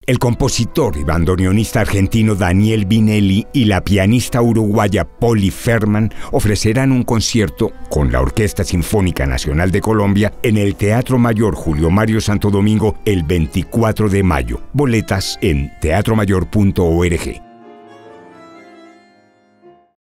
El compositor y bandoneonista argentino Daniel Vinelli y la pianista uruguaya Polly Ferman ofrecerán un concierto con la Orquesta Sinfónica Nacional de Colombia en el Teatro Mayor Julio Mario Santo Domingo el 24 de mayo. Boletas en teatromayor.org.